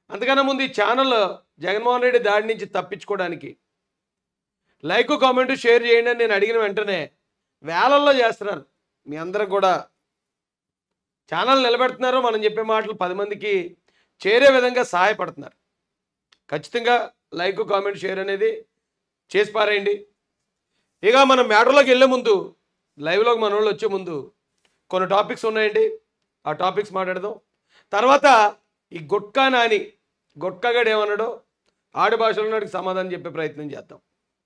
అంతకన్నా ముందు ఈ ఛానల్ జగన్మోహన్ రెడ్డి దాడి నుంచి తప్పించుకోవడానికి లైక్ కామెంట్ షేర్ చేయండి అని నేను అడిగిన వెంటనే వేలల్లో చేస్తున్నారు. మీ అందరూ కూడా ఛానల్ నిలబెడుతున్నారు, మనం చెప్పే మాటలు 10 మందికి చేరే విధంగా సహాయపడుతున్నారు. ఖచ్చితంగా లైక్ కామెంట్ షేర్ అనేది చేసి పారేయండి. ఇక మనం మ్యాటర్లోకి వెళ్ళే ముందు, లైవ్లోకి మన వాళ్ళు వచ్చే ముందు కొన్ని టాపిక్స్ ఉన్నాయండి, ఆ టాపిక్స్ మాట్లాడదాం. తర్వాత ఈ గుట్కా నాని, గుట్కాగాడు ఏమన్నాడో ఆడి భాషలో నాడికి సమాధానం చెప్పే ప్రయత్నం చేద్దాం.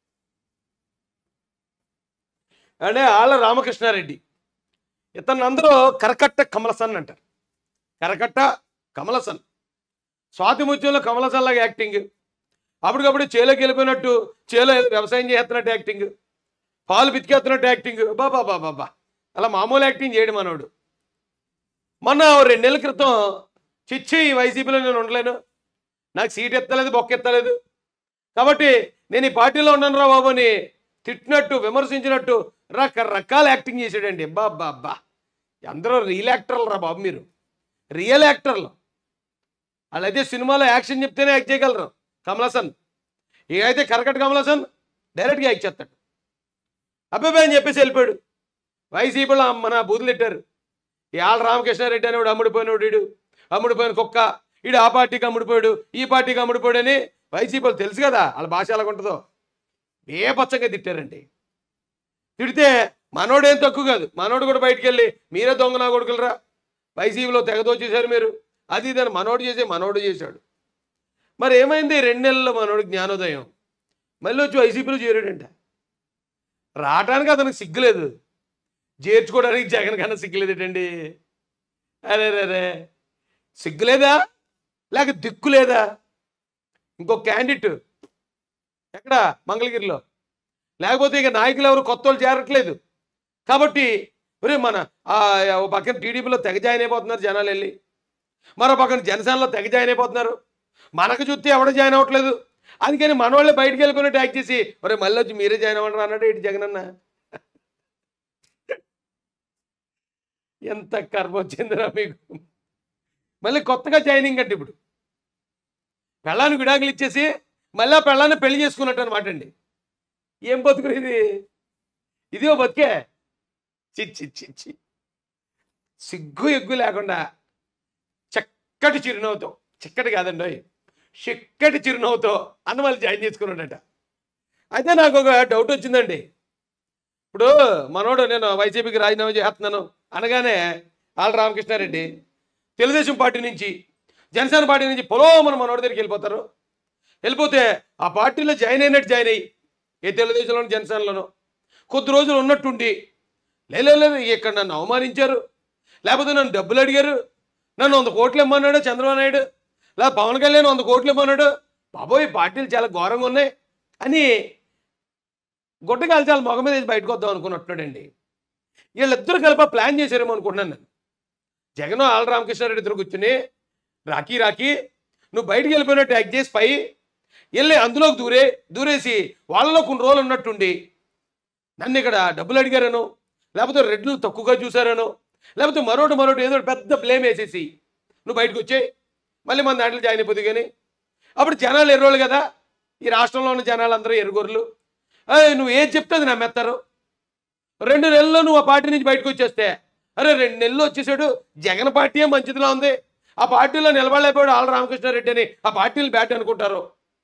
అంటే ఆళ్ళ రామకృష్ణారెడ్డి, ఇతను అందరూ కరకట్ట కమలసన్ అంటారు. కరకట్ట కమలసన్, స్వాతి ముత్యంలో కమలసన్ లాగా యాక్టింగ్, అప్పటికప్పుడు చేలోకి వెళ్ళిపోయినట్టు చేలో వ్యవసాయం చేస్తున్నట్టు యాక్టింగ్, పాలు పితికేస్తున్నట్టు యాక్టింగ్, బాబా బాబా బాబా అలా మామూలు యాక్టింగ్ చేయడం మనోడు. మొన్న 2 నెలల క్రితం చిచ్చి ఈ వైసీపీలో నేను ఉండలేను, నాకు సీట్ ఎత్తలేదు, బొక్క ఎత్తలేదు, కాబట్టి నేను ఈ పార్టీలో ఉన్నాను రా బాబు అని తిట్టినట్టు విమర్శించినట్టు రకరకాల యాక్టింగ్ చేసాడండి. బాబా అబ్బా, అందరూ రియల్ యాక్టర్లు రా బాబు, మీరు రియల్ యాక్టర్లు. వాళ్ళైతే సినిమాలో యాక్షన్ చెప్తేనే యాక్ట్ చేయగలరు. కమలసన్ ఇకైతే కరకట్ట కమలసన్ డైరెక్ట్గా యాక్ట్ చేస్తాడు. అబ్బాయి అని చెప్పేసి వెళ్ళిపోయాడు. వైసీపీలో మన బూతులు పెట్టారు. ఈ ఆళ్ళ రామకృష్ణారెడ్డి అనేవాడు అమ్ముడిపోయినవాడు, వీడు అమ్ముడిపోయిన కుక్క, వీడు ఆ పార్టీకి అమ్ముడిపోయాడు, ఈ పార్టీకి అమ్ముడిపోయాడు అని వైసీపీలు తెలుసు కదా వాళ్ళ భాష ఎలాగుంటుందో. ఏ పచ్చంగా తిట్టారండి. తిడితే మనోడేం తక్కువ కాదు, మనోడు కూడా బయటికి వెళ్ళి మీరే దొంగ నా కొడుకులరా, వైసీపీలో తెగదోచేశారు మీరు, అది ఇదని మనోడు చేశాడు. మరి ఏమైంది? 2 నెలల్లో మనోడు జ్ఞానోదయం, మళ్ళీ వచ్చి వైసీపీలో చేరాడంట. రావడానికి అతనికి సిగ్గులేదు, చేర్చుకోవడానికి జగన్ కన్నా సిగ్గులేదేటండి. అరే రే, సిగ్గులేదా లేక దిక్కు లేదా? ఇంకో క్యాండిడేట్ ఎక్కడ? మంగళగిరిలో. లేకపోతే ఇక నాయకులు ఎవరు కొత్త వాళ్ళు చేరట్లేదు కాబట్టి మన ఓ పక్కన టీడీపీలో తెగ జాయిన్ అయిపోతున్నారు జనాలు వెళ్ళి, మరో పక్కన జనసేనలో తెగ జాయిన్ అయిపోతున్నారు. మనకు చూస్తే ఎవడ జాయిన్ అవ్వట్లేదు. అందుకని మన వాళ్ళే బయటికి వెళ్ళిపోయినట్టు యాక్ట్ చేసి ఒరే మళ్ళీ వచ్చి మీరే జాయిన్ అవ్వండి అన్నాడు ఇటు జగన్ అన్న. ఎంత కర్మ వచ్చిందిరా మీకు. మళ్ళీ కొత్తగా జాయినింగ్ అంటే ఇప్పుడు పెళ్ళాన్ని విడాకులు ఇచ్చేసి మళ్ళీ ఆ పెళ్ళాన్ని పెళ్లి చేసుకున్నట్టు అనమాట అండి. ఏం బతుకు ఇది? ఇదిగో బతికే. చిచ్చి సిగ్గు ఎగ్గు లేకుండా చక్కటి చిరునవ్వుతో, చిక్కటి కాదండి చిక్కటి చిరునవ్వుతో అన్న వాళ్ళు జాయిన్ చేసుకున్నాడట. అయితే నాకు ఒక డౌట్ వచ్చిందండి. ఇప్పుడు మనోడు నేను వైసీపీకి రాజీనామా చేస్తున్నాను అనగానే ఆళ్ళ రామకృష్ణారెడ్డి తెలుగుదేశం పార్టీ నుంచి జనసేన పార్టీ నుంచి పొలోమని మనోడి దగ్గరికి వెళ్ళిపోతారు. వెళ్ళిపోతే ఆ పార్టీలో జాయిన్ అయినట్టు జాయిన్ అయ్యి ఏ తెలుగుదేశంలోనూ జనసేనలోనూ కొద్ది రోజులు ఉన్నట్టుండి లేదు ఇక్కడ నన్ను అవమానించారు, లేకపోతే నన్ను డబ్బులు అడిగారు, నన్ను 100 కోట్లు ఇమ్మన్నాడు చంద్రబాబు నాయుడు, లేదా పవన్ కళ్యాణ్ 100 కోట్లు ఇమ్మన్నాడు, బాబోయ్ పార్టీలు చాలా ఘోరంగా ఉన్నాయి అని గుడ్డకాలు చాలా మొగ మీద బయటకు వద్దాం అనుకున్నట్టున్నాడండి. వీళ్ళిద్దరు కలిపి ప్లాన్ చేశారేమో అనుకుంటున్నాను నేను. జగన్ ఆళ్ళ రామకృష్ణారెడ్డి ఇద్దరు కూర్చుని రాకీ నువ్వు బయటికి వెళ్ళిపోయినట్టు యాక్ట్ చేసి పై వెళ్ళి అందులోకి దూరేసి వాళ్ళలో కొన్ని రోజులు ఉన్నట్టుండి నన్ను ఇక్కడ డబ్బులు అడిగారనో, లేకపోతే రెడ్లు తక్కువగా చూశారనో, లేకపోతే మరోటి ఏదో పెద్ద బ్లేమ్ వేసేసి నువ్వు బయటకు వచ్చాయి మళ్ళీ మన దాంట్లో జాయిన్ అయిపోతుంది. కానీ అప్పుడు జనాలు ఎర్రోళ్ళు కదా, ఈ రాష్ట్రంలో ఉన్న జనాలు అందరూ ఎరుగోర్లు, నువ్వు ఏది చెప్తే అది నమ్మేస్తారు. 2 నెలల్లో నువ్వు ఆ పార్టీ నుంచి బయటకు వచ్చేస్తే అరే 2 నెలలు వచ్చేసాడు, జగన్ పార్టీ మంచిదిలా ఉంది, ఆ పార్టీలో నిలబడలేకపోయాడు ఆళ్ళ రామకృష్ణారెడ్డి అని ఆ పార్టీలు బ్యాట్ అనుకుంటారు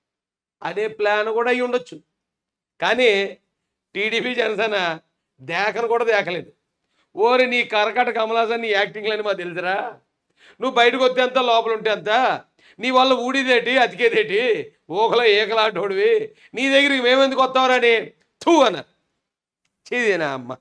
అనే ప్లాన్ కూడా అయ్యి ఉండొచ్చు. కానీ టీడీపీ జనసేన దేకను కూడా దేకలేదు. ఓరి నీ కరకట కమలాసన్ నీ యాక్టింగ్లని మాకు తెలుసురా, నువ్వు బయటకు వస్తే అంత లోపల ఉంటే అంత, నీ వల్ల ఊడిదేటి అతికేదేటి, ఊకలో ఏకలాటోడివి, నీ దగ్గరికి మేమెందుకు వస్తామని తూ అన్నారు. చేదేనా అమ్మ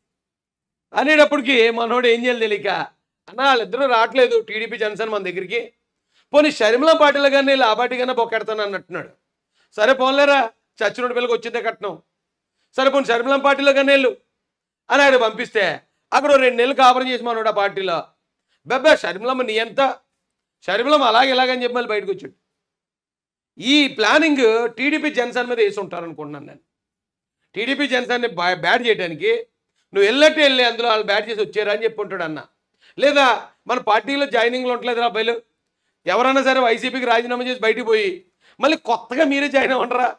అనేటప్పటికి మనోడు ఏం చేయాలి తెలియక అన్న వాళ్ళిద్దరూ రావట్లేదు టీడీపీ జనసేన మన దగ్గరికి, పోనీ షర్మిల పార్టీలో కానీ ఆ పార్టీ కన్నా బొక్కెడతాను అన్నట్టున్నాడు. సరే పోన్లేరా చచ్చినోడి పిల్లకి వచ్చిందే కట్నం, సరే పోనీ షర్మిల పార్టీలో కానీ వెళ్ళు అని ఆయన పంపిస్తే అక్కడ 2 నెలలు కాపురం చేసి మనోడు ఆ పార్టీలో బెబ్బా షర్మిలమ్మ నీ ఎంత షర్మిలమ్మ అలాగే ఇలాగని చెప్పి మళ్ళీ బయటకు వచ్చాడు. ఈ ప్లానింగ్ టీడీపీ జనసేన మీద వేసి ఉంటారనుకుంటున్నాను నేను. టీడీపీ జనసేనని బ్యాట్ చేయడానికి నువ్వు వెళ్ళి అందులో వాళ్ళు బ్యాట్ చేసి వచ్చారా అని చెప్పి ఉంటాడు అన్న, లేదా మన పార్టీలో జాయినింగ్లో ఉండలేదు అబ్బాయిలు ఎవరన్నా సరే వైసీపీకి రాజీనామా చేసి బయటికి పోయి మళ్ళీ కొత్తగా మీరే జాయిన్ అవ్వండిరా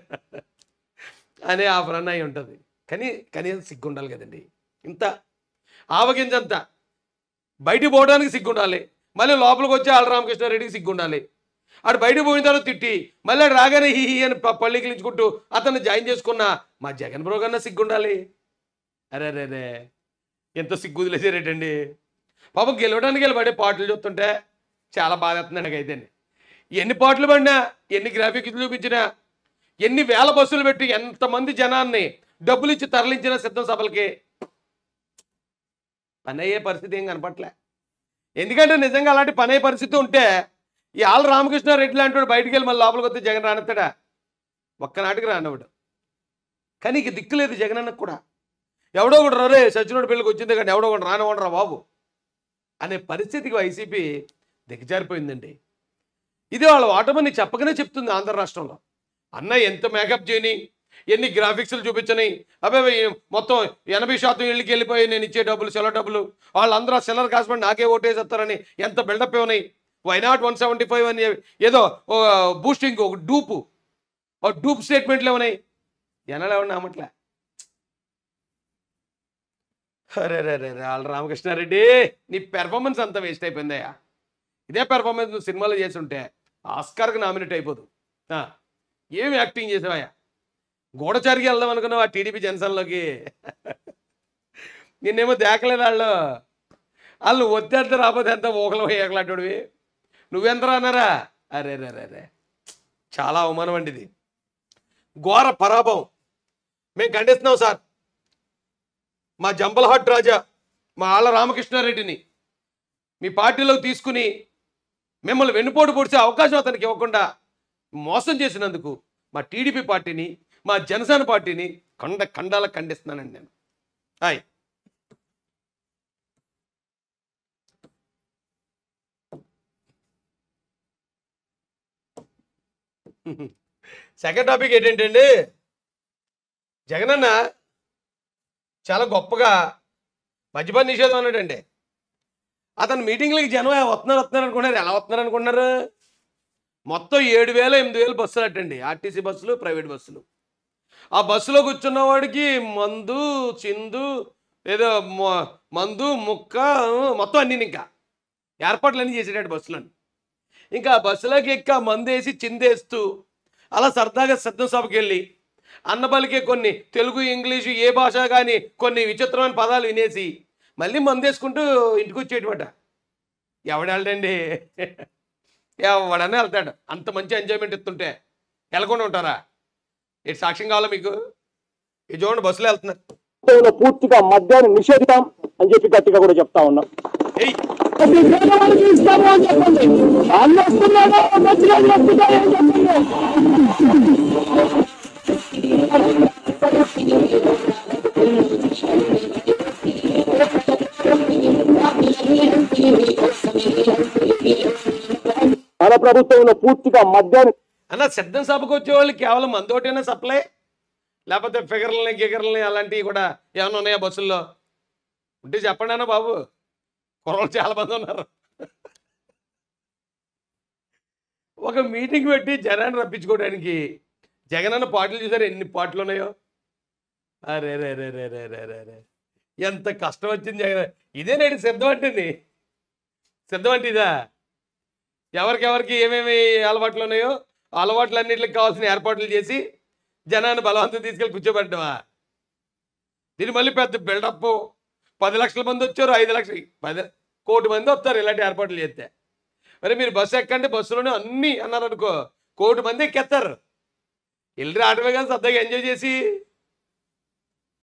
అనే ఆఫర్ అన్న అయి ఉంటుంది. కానీ కనీసం సిగ్గుండాలి కదండి. ఇంత ఆవగింజంతా బయటికి పోవడానికి సిగ్గుండాలి, మళ్ళీ లోపలికి వచ్చి ఆళ్ళ రామకృష్ణారెడ్డికి సిగ్గుండాలి. ఆడు బయటకు పోయిన తర్వాత తిట్టి మళ్ళీ ఆడు రాగానే హీ అని పళ్ళికిలించుకుంటూ అతన్ని జాయిన్ చేసుకున్న మా జగన్ బ్రో కన్నా సిగ్గుండాలి. అరే రే రే ఎంత సిగ్గు వదిలేసారేటండి. పాపం గెలవడానికి వెళ్ళి పడే పాటలు చూస్తుంటే చాలా బాధ అవుతుంది నాకైతే. ఎన్ని పాటలు పడినా, ఎన్ని గ్రాఫిక్స్ చూపించినా, ఎన్ని వేల బస్సులు పెట్టి ఎంతమంది జనాన్ని డబ్బులు ఇచ్చి తరలించిన సిద్ధం సభలకి పని అయ్యే పరిస్థితి ఏం కనపట్లే. ఎందుకంటే నిజంగా అలాంటి పని అయ్యే పరిస్థితి ఉంటే ఈ ఆళ్ళ రామకృష్ణారెడ్డి లాంటి వాడు బయటికి వెళ్ళి మళ్ళీ లోపలికి వస్తే జగన్ రానెత్తాడా? ఒక్కనాటికి రానవాడు. కానీ ఇక దిక్కులేదు జగన్ అన్నకు కూడా. ఎవడో ఒకటి రే సచినుడి పెళ్ళికి వచ్చింది కానీ ఎవడో ఒకటి రానివ్వండిరా బాబు అనే పరిస్థితికి వైసీపీ దిగజారిపోయిందండి. ఇది వాళ్ళ ఓటమని చెప్పకనే చెప్తుంది ఆంధ్ర రాష్ట్రంలో. అన్న ఎంత మేకప్ చేయని, ఎన్ని గ్రాఫిక్స్లు చూపించని, అబ్బాయి మొత్తం 80% ఇళ్ళకి వెళ్ళిపోయి నేను ఇచ్చే డబ్బులు సెలవు డబ్బులు, వాళ్ళందరూ సెల్లర్ కాసుకొని నాకే ఓటేసేస్తారని ఎంత బిల్డప్ ఇవ్వనాయి. వైనాట్ 175 అని ఏదో బూస్టింగ్ ఒక డూప్ స్టేట్మెంట్లు ఏమన్నాయి. జనాలు ఏమన్నా నమ్మట్లే. అరే రే రే వాళ్ళ రామకృష్ణారెడ్డి నీ పెర్ఫార్మెన్స్ అంతా వేస్ట్ అయిపోయిందయ్యా. ఇదే పెర్ఫార్మెన్స్ నువ్వు సినిమాలో చేసి ఉంటే ఆస్కార్కి నామినేట్ అయిపోదు. ఏమి యాక్టింగ్ చేసావయ్యా? గూఢచారికి వెళ్దాం అనుకున్నావు ఆ టీడీపీ జనసేనలోకి. నిన్నేమో దేకలేదు వాళ్ళు వచ్చేంత రాబోతే ఎంత ఊకలు ఏకలాంటివి. నువ్వెంతరా అన్నారా? అరే రే రే రే చాలా అవమానం అండి ఇది, ఘోర పరాభవం. మేము ఖండిస్తున్నాం సార్. మా జంబలహాట్ రాజా మా ఆళ్ళ రామకృష్ణారెడ్డిని మీ పార్టీలోకి తీసుకుని మిమ్మల్ని వెన్నుపోటు పొడిచే అవకాశం అతనికి ఇవ్వకుండా మోసం చేసినందుకు మా టీడీపీ పార్టీని, మా జనసేన పార్టీని ఖండాలకు ఖండిస్తున్నానండి నేను. హాయ్. సెకండ్ టాపిక్ ఏంటంటే జగనన్న చాలా గొప్పగా మద్యపాన నిషేధం అన్నాడండి. అతను మీటింగ్లకి జనం వస్తున్నారు అనుకున్నారు. ఎలా వస్తున్నారు అనుకున్నారు? మొత్తం 7,000 8,000 బస్సులు అట్టండి, ఆర్టీసీ బస్సులు, ప్రైవేట్ బస్సులు. ఆ బస్సులో కూర్చున్న వాడికి మందు చిందు ఏదో మందు ముక్క మొత్తం అన్నీ ఇంకా ఏర్పాట్లు అన్నీ చేసేటట్టు బస్సులని. ఇంకా ఆ బస్సులోకి ఎక్క మందు వేసి చిందేస్తూ అలా సరదాగా సిద్ధం సభకి వెళ్ళి అన్నబలికే కొన్ని తెలుగు ఇంగ్లీషు ఏ భాష కానీ కొన్ని విచిత్రమైన పదాలు వినేసి మళ్ళీ మందేసుకుంటూ ఇంటికి వచ్చేటమాట. ఎవడెళ్ళండి? ఎవడనే వెళ్తాడు. అంత మంచి ఎంజాయ్మెంట్ ఇస్తుంటే వెళ్ళకుండా ఉంటారా? ఇటు సాక్ష్యం కావాలా మీకు? ఈ చూడండి బస్సులో వెళ్తున్నారు. పూర్తిగా మద్యాన్ని నిషేధిస్తాం అని చెప్పి గట్టిగా కూడా చెప్తా ఉన్నాం. మన ప్రభుత్వంలో పూర్తిగా మద్యాన్ని అన్న సిద్ధం సభకు వచ్చే వాళ్ళు కేవలం మందోటైనా సప్లై, లేకపోతే ఫిగర్లని గిగర్లని అలాంటివి కూడా ఏమైనా ఉన్నాయా బస్సుల్లో? ఉంటే చెప్పండి అన్న బాబు, కుర్రలు చాలా మంది ఉన్నారు. ఒక మీటింగ్ పెట్టి జనాన్ని రప్పించుకోవడానికి జగనన్న పాటలు చూసారు ఎన్ని పాటలు ఉన్నాయో. అరే రే రే రే రే రే రే రే ఎంత కష్టం వచ్చింది జగన్. ఇదే నేటి సిద్ధం అంటే. సిద్ధం అంటే ఇదా? ఎవరికెవరికి ఏమేమి అలవాట్లు ఉన్నాయో అలవాట్లన్నింటికి కావాల్సిన ఏర్పాట్లు చేసి జనాన్ని బలవంతం తీసుకెళ్ళి కూర్చోబెట్టడమా? దీని మళ్ళీ పెద్ద బిల్డప్. 10 లక్షల మంది వచ్చారు, 5 లక్షలు 10 కోటి మంది వస్తారు ఇలాంటి ఏర్పాట్లు చేస్తే. మరి మీరు బస్సు ఎక్కండి, బస్సులోనే అన్నీ అన్నారు అనుకో, 1 కోటి మంది ఎక్కేస్తారు. వెళ్ళి రావడమే కానీ సరదాగా ఎంజాయ్ చేసి